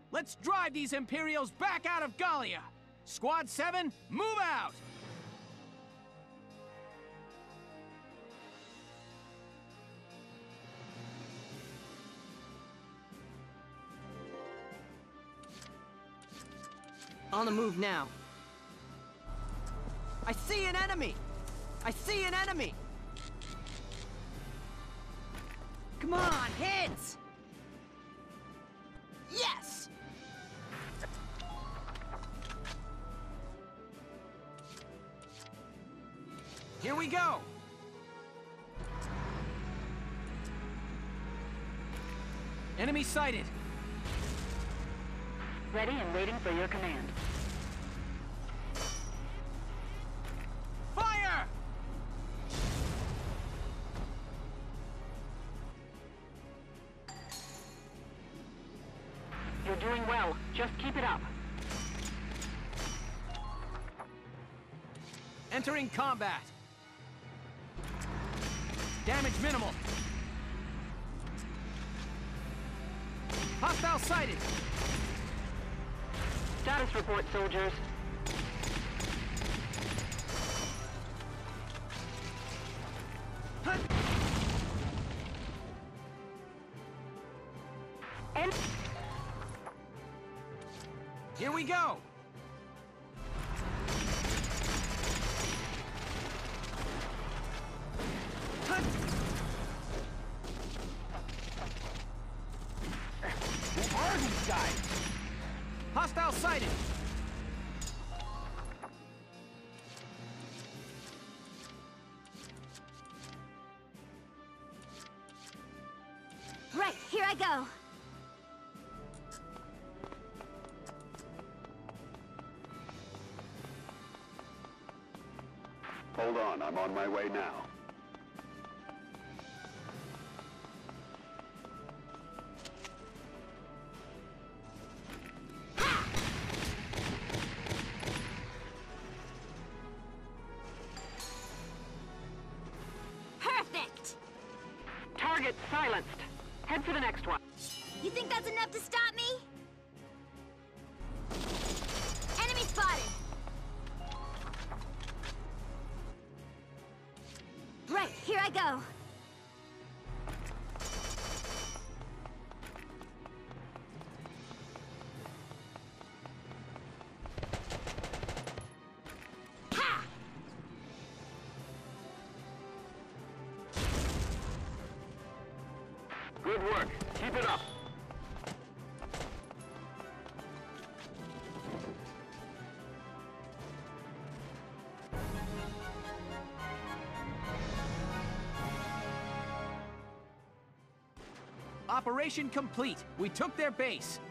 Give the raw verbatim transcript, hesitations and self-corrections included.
Let's drive these Imperials back out of Gallia! Squad seven, move out! On the move now. I see an enemy! I see an enemy! Come on, hits! Yes! Here we go! Enemy sighted! Ready and waiting for your command. Fire! You're doing well. Just keep it up. Entering combat. Damage minimal. Hostile sighted. Status report, soldiers. Hunt. And here we go. Hunt. Who are these guys? Hostile sighted! Right, here I go. Hold on, I'm on my way now. Perfect! target silenced. Head for the next one. You think that's enough to stop me? Enemy spotted! Right, here I go. Ha! Good work. Keep it up. Operation complete. We took their base.